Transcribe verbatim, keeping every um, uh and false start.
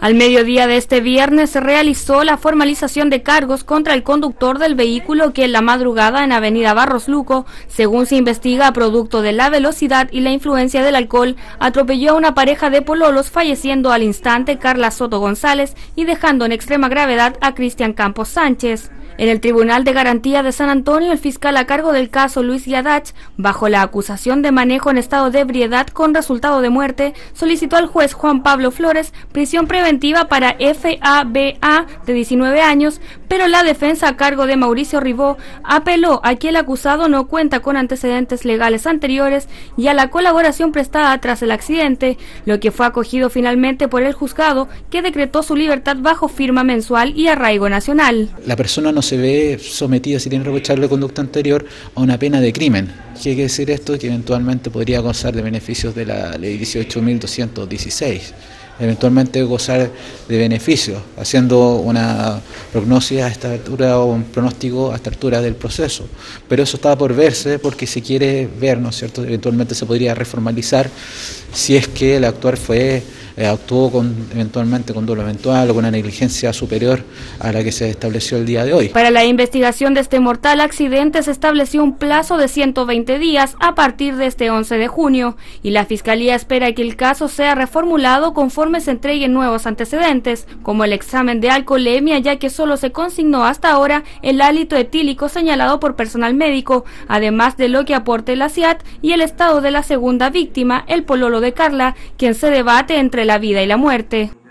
Al mediodía de este viernes se realizó la formalización de cargos contra el conductor del vehículo que en la madrugada en Avenida Barros Luco, según se investiga, producto de la velocidad y la influencia del alcohol, atropelló a una pareja de pololos, falleciendo al instante Carla Soto González y dejando en extrema gravedad a Cristian Campos Sánchez. En el Tribunal de Garantía de San Antonio, el fiscal a cargo del caso, Luis Yadach, bajo la acusación de manejo en estado de ebriedad con resultado de muerte, solicitó al juez Juan Pablo Flores prisión preventiva para F A B A de diecinueve años, pero la defensa a cargo de Mauricio Ribó apeló a que el acusado no cuenta con antecedentes legales anteriores y a la colaboración prestada tras el accidente, lo que fue acogido finalmente por el juzgado, que decretó su libertad bajo firma mensual y arraigo nacional. La persona no se ve sometida, si tiene reprochable conducta anterior, a una pena de crimen. ¿Qué quiere decir esto? Que eventualmente podría gozar de beneficios de la ley dieciocho mil doscientos dieciséis, eventualmente gozar de beneficios, haciendo una prognosis a esta altura o un pronóstico a esta altura del proceso. Pero eso está por verse porque se quiere ver, ¿no es cierto? Eventualmente se podría reformalizar si es que el actuar fue Eh, actuó con, eventualmente con dolo eventual o con una negligencia superior a la que se estableció el día de hoy. Para la investigación de este mortal accidente se estableció un plazo de ciento veinte días a partir de este once de junio y la Fiscalía espera que el caso sea reformulado conforme se entreguen nuevos antecedentes, como el examen de alcoholemia, ya que solo se consignó hasta ahora el hálito etílico señalado por personal médico, además de lo que aporte la C I A T y el estado de la segunda víctima, el pololo de Carla, quien se debate entre la vida y la muerte.